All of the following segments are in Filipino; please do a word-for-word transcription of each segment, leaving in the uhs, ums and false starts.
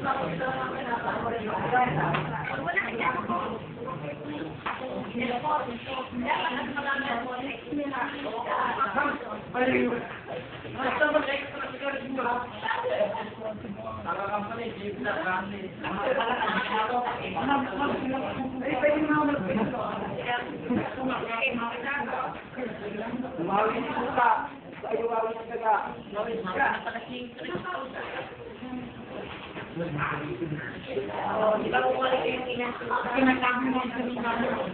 Oh, di ba kung wala yung pinagkakaroon mo sa mga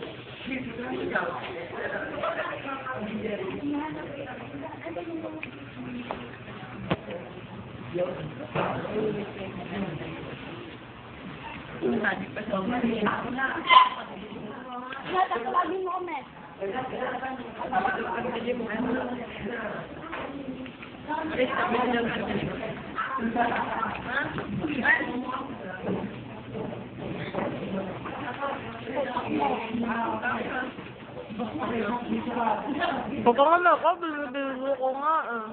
Baka nga na ako, bilibili ko nga eh.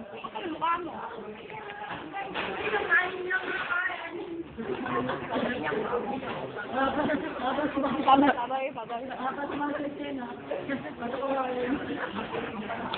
Babay, babay, babay.